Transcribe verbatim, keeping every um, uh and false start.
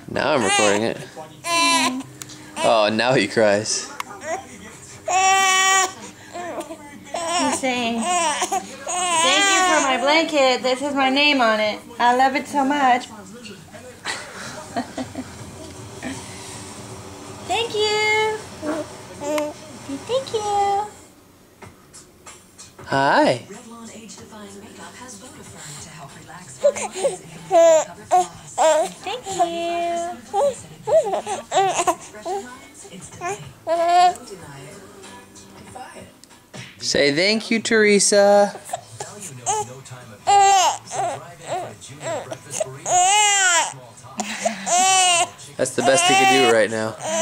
Now I'm recording it. Oh, now he cries. He's saying, "Thank you for my blanket. This has my name on it. I love it so much." Thank you. Thank you. Hi. Thank you. Say thank you, Theresa. That's the best he can do right now.